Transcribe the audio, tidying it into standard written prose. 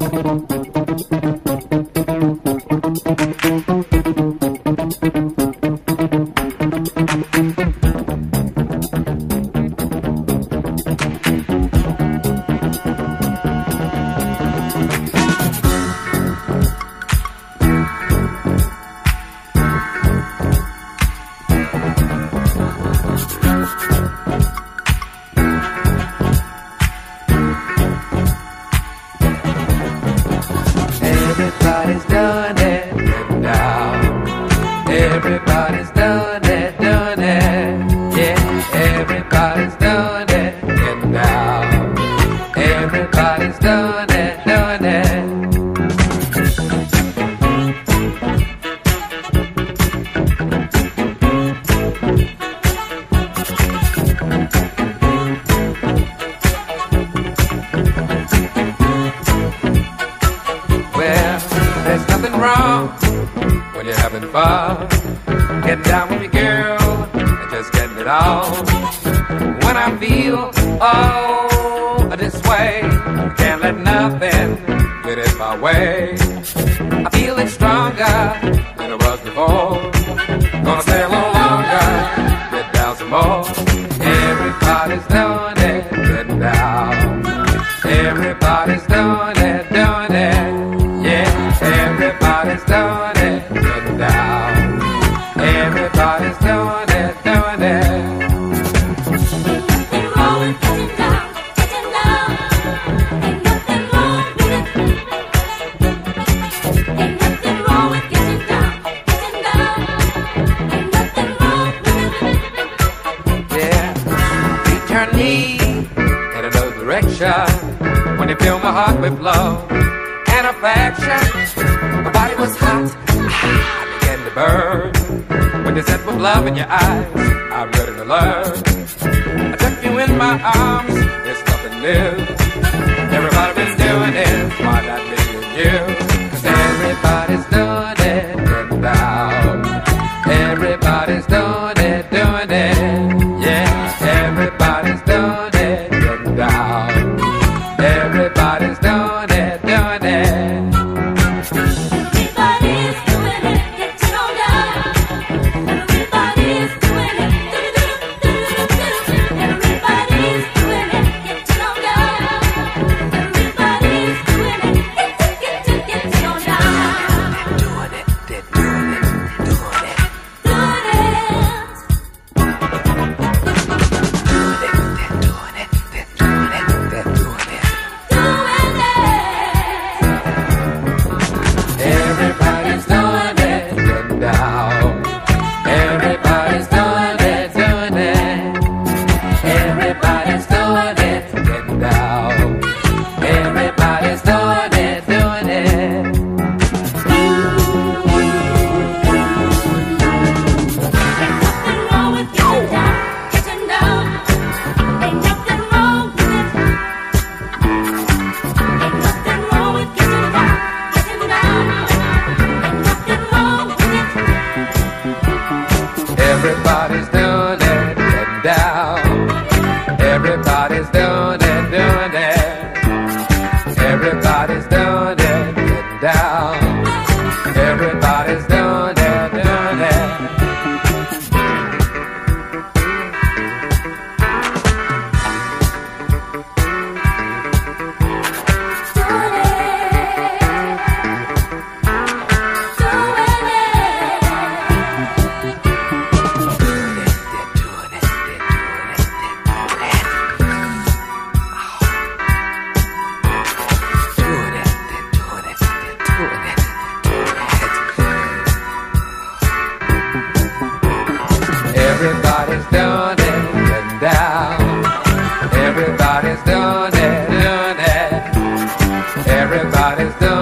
Everybody's done it now. Everybody's done it, done it. Yeah, everybody's done it now. Everybody's done it, done it. There's nothing wrong when you're having fun. Get down with me, girl, and just getting it on. When I feel, this way, I can't let nothing get in my way. I feel it stronger than it was before. Gonna stay a little longer, get down some more. Everybody's doing it, get down. Everybody's doing it, doing it. Everybody's doing it, getting down. Everybody's doing it, doing it. Ain't nothing wrong with getting down, getting down. Ain't nothing wrong with it. Ain't nothing wrong with getting down, getting down. Ain't nothing wrong with it. Yeah, you turn me in another direction when you fill my heart with love and affection. My body was hot, I began to burn. When you said with love in your eyes, I'm ready to learn. I took you in my arms, it's nothing new. Everybody been doing it, why not me and you? 'Cause everybody's doing it, getting down. Everybody's doing it, doing it. Yeah, everybody's doing it, getting down. Everybody's doing it, doing it. Everybody's doing it, getting on down. Everybody's doing it, everybody's doing it, getting on down. Everybody's doing it, getting on down. Doing it, they're doing it, doing it. Doing it. Doing it, they're doing it, they're doing it, they're doing it. Everybody's doing it, getting down. Everybody's doing it, doing it. Everybody's doing it, getting down. Everybody's doing it, doing it. Ain't nothing wrong with getting down, getting down. Ain't nothing wrong with it. Ain't nothing wrong with getting down, getting down. Ain't nothing wrong with it. Everybody's doing it, getting down. Everybody's doing it, doing it. Everybody's doing it, getting down. Everybody's doing it, doing it. Everybody's doing it, getting down. Everybody's doing it, doing it. Everybody's doing